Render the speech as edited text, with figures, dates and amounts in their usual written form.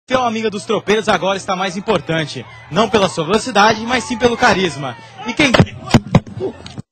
Ser uma amiga dos tropeiros agora está mais importante. Não pela sua velocidade, mas sim pelo carisma. E quem...